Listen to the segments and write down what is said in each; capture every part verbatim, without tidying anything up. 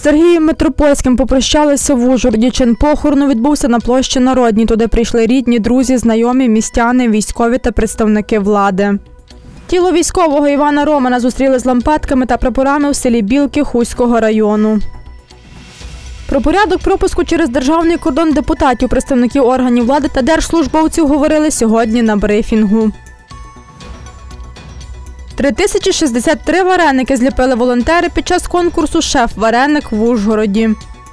З Сергієм Митропольським попрощалися в Ужгороді. Чин похорону відбувся на площі Народній. Туди прийшли рідні, друзі, знайомі, містяни, військові та представники влади. Тіло військового Івана Романа зустріли з лампадками та прапорами в селі Білки Хуського району. Про порядок пропуску через державний кордон депутатів, представників органів влади та держслужбовців говорили сьогодні на брифінгу. три тисячі шістдесят три вареники зліпили волонтери під час конкурсу «Шеф-вареник» в Ужгороді.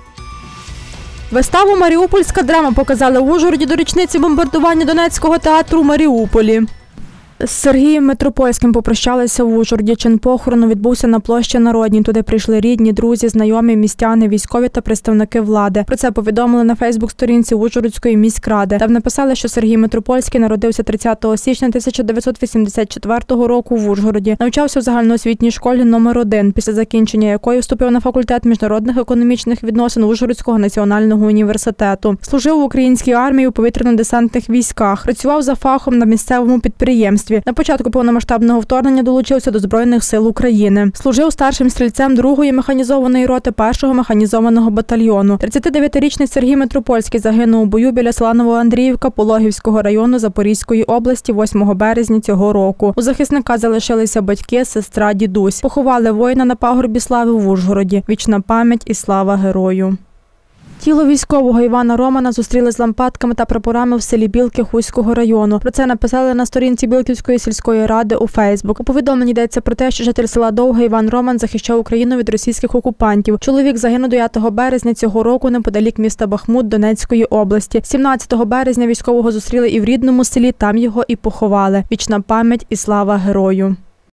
Виставу «Маріупольська драма» показали в Ужгороді до річниці бомбардування Донецького театру у Маріуполі. З Сергієм Митропольським попрощалися в Ужгороді. Чин похорону відбувся на площі Народній. Туди прийшли рідні, друзі, знайомі, містяни, військові та представники влади. Про це повідомили на фейсбук-сторінці Ужгородської міськради. Там написали, що Сергій Митропольський народився тридцятого січня тисяча дев'ятсот вісімдесят четвертого року в Ужгороді. Навчався в загальноосвітній школі номер один, після закінчення якої вступив на факультет міжнародних економічних відносин Ужгородського національного університету. Служив в українській армії у повітряно-десантних військах. Працював за фахом на місцевому підприємстві. На початку повномасштабного вторгнення долучився до Збройних сил України. Служив старшим стрільцем другої механізованої роти першого механізованого батальйону. тридцятидев'ятирічний Сергій Митропольський загинув у бою біля села Новоандріївка Пологівського району Запорізької області восьмого березня цього року. У захисника залишилися батьки, сестра, дідусь. Поховали воїна на пагорбі слави в Ужгороді. Вічна пам'ять і слава герою. Тіло військового Івана Романа зустріли з лампадками та прапорами в селі Білки Хуського району. Про це написали на сторінці Білківської сільської ради у Фейсбук. У повідомленні йдеться про те, що житель села Довге Іван Роман захищав Україну від російських окупантів. Чоловік загинув дев'ятого березня цього року неподалік міста Бахмут Донецької області. сімнадцятого березня військового зустріли і в рідному селі, там його і поховали. Вічна пам'ять і слава герою.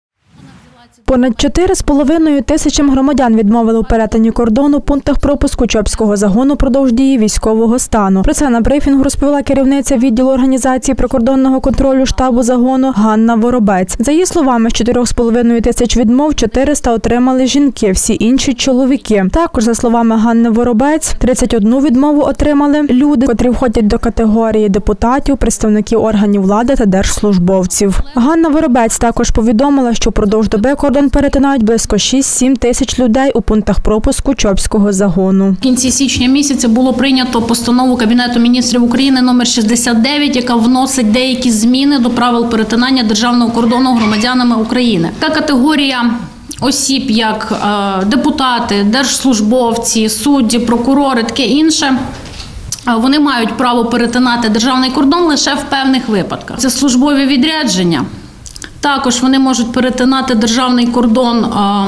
Понад чотири з половиною тисячам громадян відмовили у перетині кордону в пунктах пропуску Чопського загону продовж дії військового стану. Про це на брифінгу розповіла керівниця відділу організації прикордонного контролю штабу загону Ганна Воробець. За її словами, з чотирьох з половиною тисяч відмов чотириста отримали жінки, всі інші – чоловіки. Також, за словами Ганни Воробець, тридцять одну відмову отримали люди, котрі входять до категорії депутатів, представників органів влади та держслужбовців. Ганна Воробець також повідомила, що впродовж доби кордон перетинають близько шість-сім тисяч людей у пунктах пропуску Чопського загону. В кінці січня місяця було прийнято постанову Кабінету міністрів України номер шістдесят дев'ять, яка вносить деякі зміни до правил перетинання державного кордону громадянами України. Та категорія осіб, як депутати, держслужбовці, судді, прокурори, таке інше, вони мають право перетинати державний кордон лише в певних випадках. Це службові відрядження. Також вони можуть перетинати державний кордон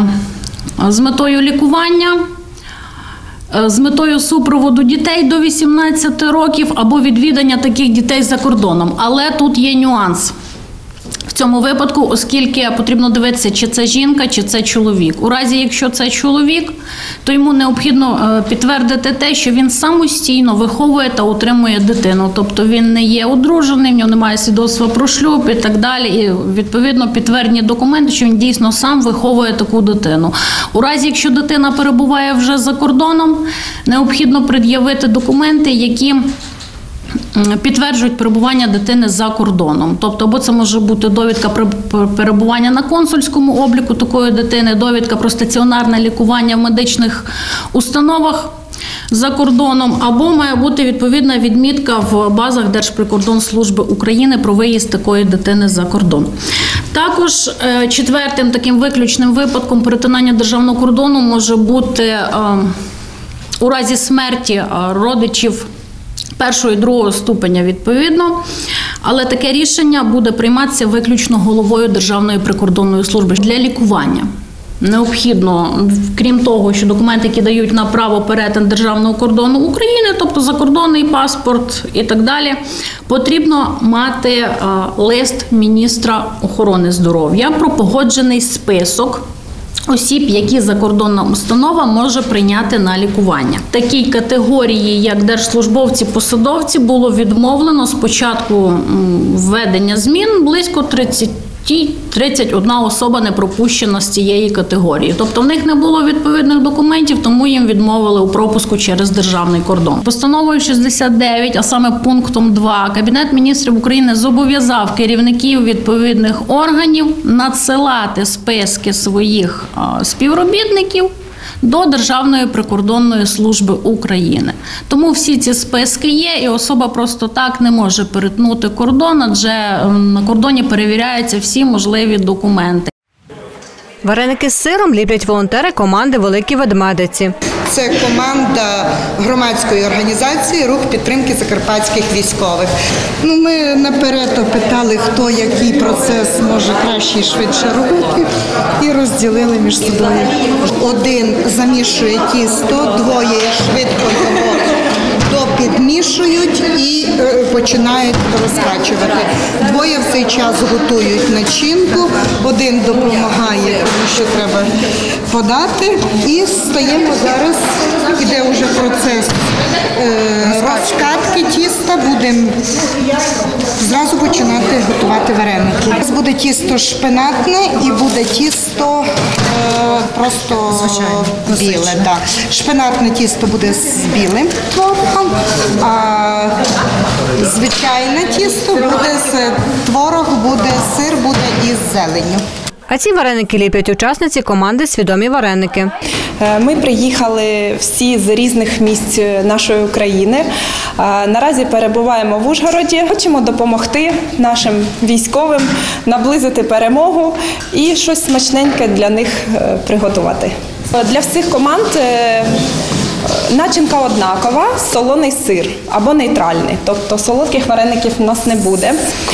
з метою лікування, з метою супроводу дітей до вісімнадцяти років або відвідання таких дітей за кордоном. Але тут є нюанс в цьому випадку, оскільки потрібно дивитися, чи це жінка, чи це чоловік. У разі, якщо це чоловік, то йому необхідно підтвердити те, що він самостійно виховує та утримує дитину. Тобто він не є одружений, в нього немає свідоцтва про шлюб і так далі. І, відповідно, підтверджені документи, що він дійсно сам виховує таку дитину. У разі, якщо дитина перебуває вже за кордоном, необхідно пред'явити документи, які підтверджують перебування дитини за кордоном. Тобто, або це може бути довідка про перебування на консульському обліку такої дитини, довідка про стаціонарне лікування в медичних установах за кордоном, або має бути відповідна відмітка в базах Держприкордонслужби України про виїзд такої дитини за кордон. Також четвертим таким виключним випадком перетинання державного кордону може бути у разі смерті родичів першого і другого ступеня відповідно, але таке рішення буде прийматися виключно головою Державної прикордонної служби для лікування. Необхідно, крім того, що документи, які дають на право перетин державного кордону України, тобто закордонний паспорт і так далі, потрібно мати лист міністра охорони здоров'я про погоджений список осіб, які закордонна установа може прийняти на лікування. Такій категорії, як держслужбовці, посадовці, було відмовлено з початку введення змін близько тридцять тридцять одна особа не пропущена з цієї категорії. Тобто в них не було відповідних документів, тому їм відмовили у пропуску через державний кордон. Постановою шістдесят дев'ять, а саме пунктом два, Кабінет міністрів України зобов'язав керівників відповідних органів надсилати списки своїх співробітників до Державної прикордонної служби України. Тому всі ці списки є, і особа просто так не може перетнути кордон, адже на кордоні перевіряються всі можливі документи. Вареники з сиром ліплять волонтери команди «Великі ведмедиці». Це команда громадської організації «Рух підтримки закарпатських військових». Ну, ми наперед опитали, хто який процес може краще і швидше робити, і розділили між собою. Один замішує тісто, двоє швидко його допідмішують і починають розкачувати. Двоє в цей час готують начинку, один допомагає, тому що треба подати. І стаємо зараз, іде вже процес розкатки тіста, будемо зразу починати готувати вареники. Зараз буде тісто шпинатне і буде тісто просто біле. Так. Шпинатне тісто буде з білим творогом, а звичайне тісто буде з творог, буде сир, буде із зеленню. А ці вареники ліплять учасниці команди «Свідомі вареники». Ми приїхали всі з різних місць нашої України. Наразі перебуваємо в Ужгороді. Хочемо допомогти нашим військовим наблизити перемогу і щось смачненьке для них приготувати. Для всіх команд начинка однакова – солоний сир або нейтральний, тобто солодких вареників у нас не буде.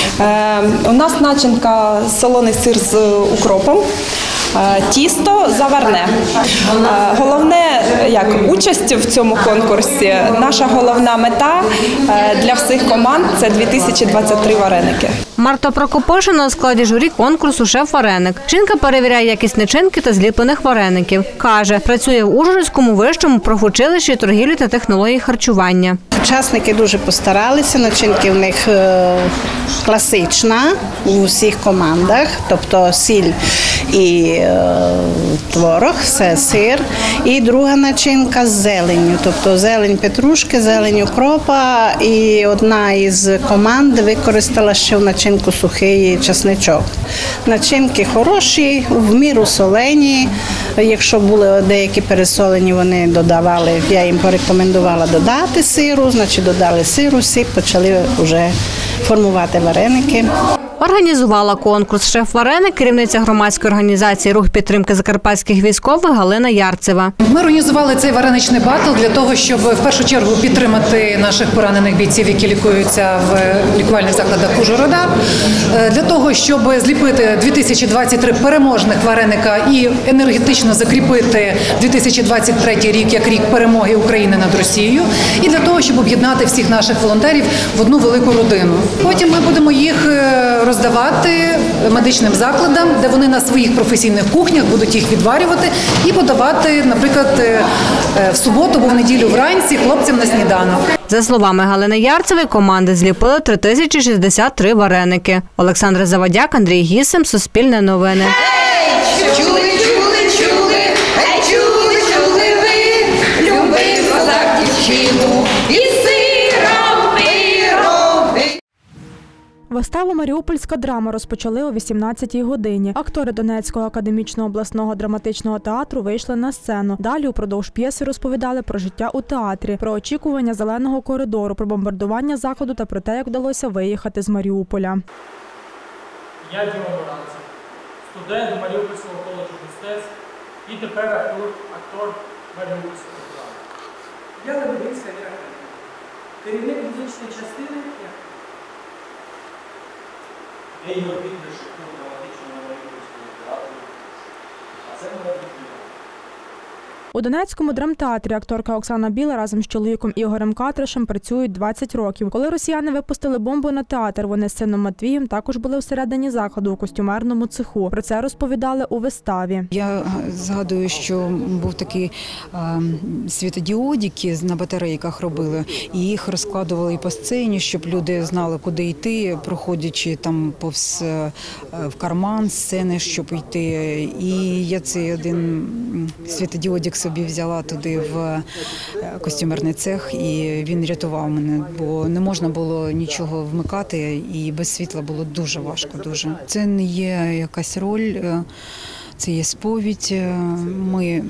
У нас начинка – солоний сир з укропом, тісто заварне. Головне, як участь в цьому конкурсі, наша головна мета для всіх команд – це дві тисячі двадцять три вареники. Марта Прокопишина у складі журі конкурсу «Шеф-вареник». Жінка перевіряє якість начинки та зліплених вареників. Каже, працює в Ужгородському вищому профучилищі торгівлі та технології харчування. Учасники дуже постаралися, начинки в них класична у всіх командах, тобто сіль і е, творог, це сир. І друга начинка з зеленню, тобто зелень петрушки, зелень укропа. І одна із команд використала ще в начинку сухий чесничок. Начинки хороші, в міру солені. Якщо були деякі пересолені, вони додавали, я їм порекомендувала додати сиру, значить додали сиру, всі почали вже формувати вареники. Організувала конкурс «Шеф-вареник» керівниця громадської організації «Рух підтримки закарпатських військових» Галина Ярцева. Ми організували цей вареничний батл для того, щоб в першу чергу підтримати наших поранених бійців, які лікуються в лікувальних закладах Ужгорода, для того, щоб зліпити дві тисячі двадцять три переможних вареника і енергетично закріпити дві тисячі двадцять третій рік як рік перемоги України над Росією, і для того, щоб об'єднати всіх наших волонтерів в одну велику родину. Потім ми будемо їх роздавати медичним закладам, де вони на своїх професійних кухнях будуть їх відварювати і подавати, наприклад, в суботу або в неділю вранці хлопцям на сніданок. За словами Галини Ярцевої, команди зліпили три тисячі шістдесят три вареники. Олександра Завадяк, Андрій Гісим, Суспільне новини. Чули, чули, чули, ей, чули, чули ви, любив козак дівчину і сиром пироги. Виставу «Маріупольська драма» розпочали о вісімнадцятій годині. Актори Донецького академічного обласного драматичного театру вийшли на сцену. Далі упродовж п'єси розповідали про життя у театрі, про очікування зеленого коридору, про бомбардування закладу та про те, як вдалося виїхати з Маріуполя. Я Діма Моранцев, студент Маріупольського коледжу мистецтв і тепер актор, актор Маріупольського драми. Я Лебединська Віра, керівник музичної частини. Я Ігор Вікторович, актор драматичного Маріупольського театру, а це моя дитина. У Донецькому драмтеатрі акторка Оксана Біла разом з чоловіком Ігорем Катришем працюють двадцять років. Коли росіяни випустили бомбу на театр, вони з сином Матвієм також були всередині закладу у костюмерному цеху. Про це розповідали у виставі. Я згадую, що був такий е, світодіодики на батарейках робили, і їх розкладували і по сцені, щоб люди знали, куди йти, проходячи там повз е, в карман сцени, щоб йти. І я цей один світодіодик собі взяла туди в костюмерний цех, і він рятував мене, бо не можна було нічого вмикати, і без світла було дуже важко. Дуже. Це не є якась роль, це є сповідь. Ми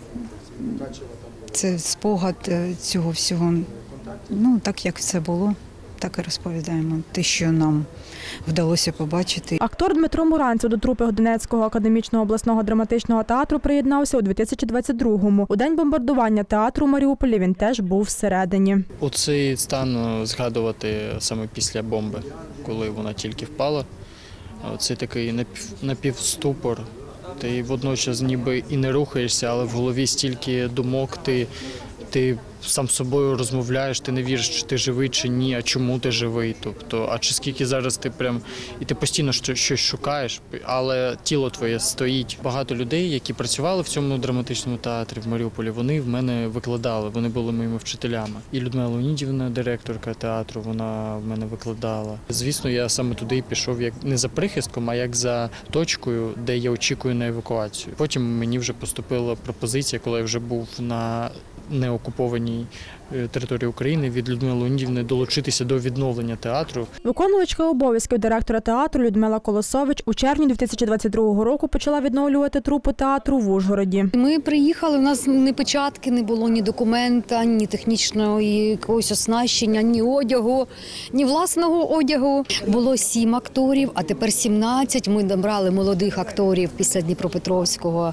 це спогад цього всього. Ну так як все було, так і розповідаємо. Те, що нам вдалося побачити. Актор Дмитро Муранцев до трупи Донецького академічного обласного драматичного театру приєднався у дві тисячі двадцять другому. У день бомбардування театру у Маріуполі він теж був всередині. Оцей стан згадувати саме після бомби, коли вона тільки впала. Це такий напів, напівступор. Ти водночас ніби і не рухаєшся, але в голові стільки думок, ти, ти сам з собою розмовляєш, ти не віриш, чи ти живий, чи ні, а чому ти живий. Тобто, а чи скільки зараз ти прям, і ти постійно щось шукаєш, але тіло твоє стоїть. Багато людей, які працювали в цьому драматичному театрі в Маріуполі, вони в мене викладали, вони були моїми вчителями. І Людмила Леонідівна, директорка театру, вона в мене викладала. Звісно, я саме туди пішов як не за прихистком, а як за точкою, де я очікую на евакуацію. Потім мені вже поступила пропозиція, коли я вже був на неокупованій території України від Людмили Леонідівни долучитися до відновлення театру. Виконувачка обов'язків директора театру Людмила Колосович у червні дві тисячі двадцять другого року почала відновлювати трупу театру в Ужгороді. Ми приїхали, у нас ні печатки, не було, ні документа, ні технічного якогось оснащення, ні одягу, ні власного одягу. Було сім акторів, а тепер сімнадцять. Ми набрали молодих акторів після Дніпропетровського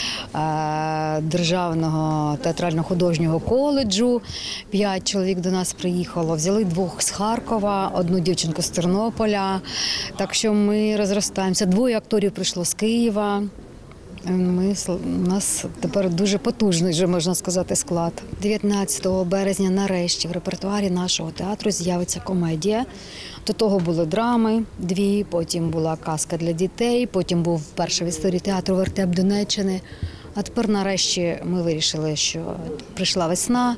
е- державного театрально-художнього коледжу. П'ять чоловік до нас приїхало. Взяли двох з Харкова, одну дівчинку з Тернополя. Так що ми розростаємося. Двоє акторів прийшло з Києва. Ми, у нас тепер дуже потужний, вже можна сказати, склад. дев'ятнадцятого березня нарешті в репертуарі нашого театру з'явиться комедія. До того були драми дві, потім була казка для дітей, потім був перший в історії театру «Вертеп Донеччини». А тепер нарешті ми вирішили, що прийшла весна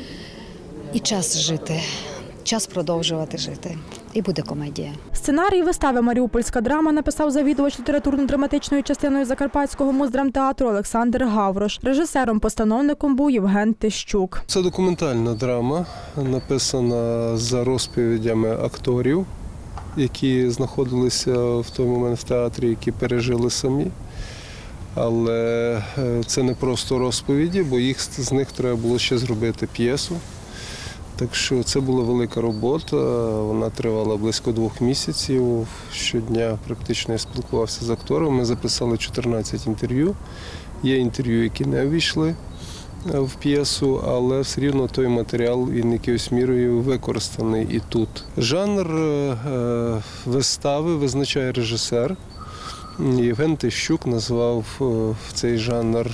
і час жити, час продовжувати жити. І буде комедія. Сценарій вистави «Маріупольська драма» написав завідувач літературно-драматичною частиною Закарпатського муздрамтеатру Олександр Гаврош. Режисером-постановником був Євген Тищук. Це документальна драма, написана за розповідями акторів, які знаходилися в той момент в театрі, які пережили самі. Але це не просто розповіді, бо їх з них треба було ще зробити п'єсу. Так що це була велика робота, вона тривала близько двох місяців. Щодня практично я спілкувався з актором, ми записали чотирнадцять інтерв'ю. Є інтерв'ю, які не увійшли в п'єсу, але все рівно той матеріал він якоюсь мірою використаний і тут. Жанр вистави визначає режисер. Євген Тищук назвав цей жанр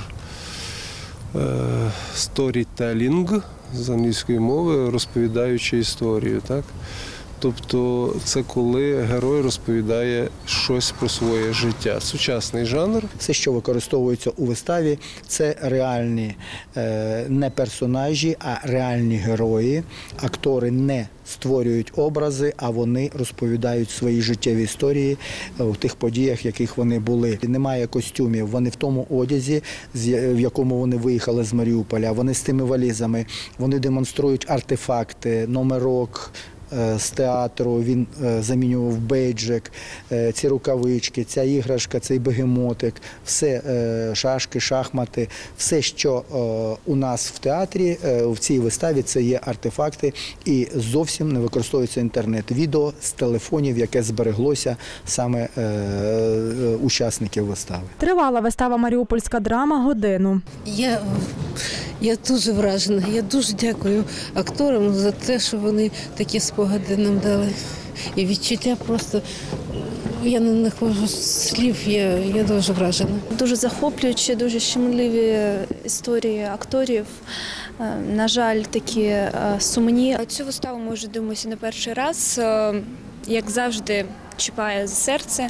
сторітелінг з англійської мови, розповідаючи історію. Так? Тобто це коли герой розповідає щось про своє життя. Сучасний жанр. Все, що використовується у виставі, це реальні не персонажі, а реальні герої. Актори не створюють образи, а вони розповідають свої життєві історії в тих подіях, в яких вони були. Немає костюмів, вони в тому одязі, в якому вони виїхали з Маріуполя, вони з тими валізами, вони демонструють артефакти, номерок з театру, він замінював бейджик, ці рукавички, ця іграшка, цей бегемотик, все шашки, шахмати, все, що у нас в театрі, в цій виставі, це є артефакти і зовсім не використовується інтернет. Відео з телефонів, яке збереглося саме учасників вистави. Тривала вистава «Маріупольська драма» годину. Я, я дуже вражена, я дуже дякую акторам за те, що вони такі спогади нам дали. І відчуття просто, я не знаходжу слів, я, я дуже вражена. Дуже захоплюючі, дуже щемливі історії акторів. На жаль, такі сумні. Цю виставу ми вже дивимося не перший раз. Як завжди, чіпає за серце.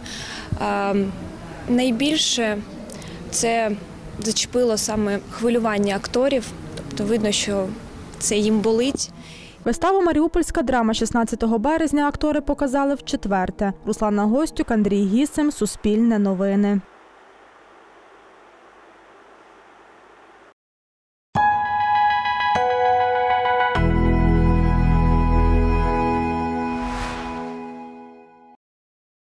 Найбільше це зачепило саме хвилювання акторів. Тобто видно, що це їм болить. Виставу «Маріупольська драма» шістнадцятого березня актори показали вчетверте. Руслана Гостюк, Андрій Гісим, Суспільне новини.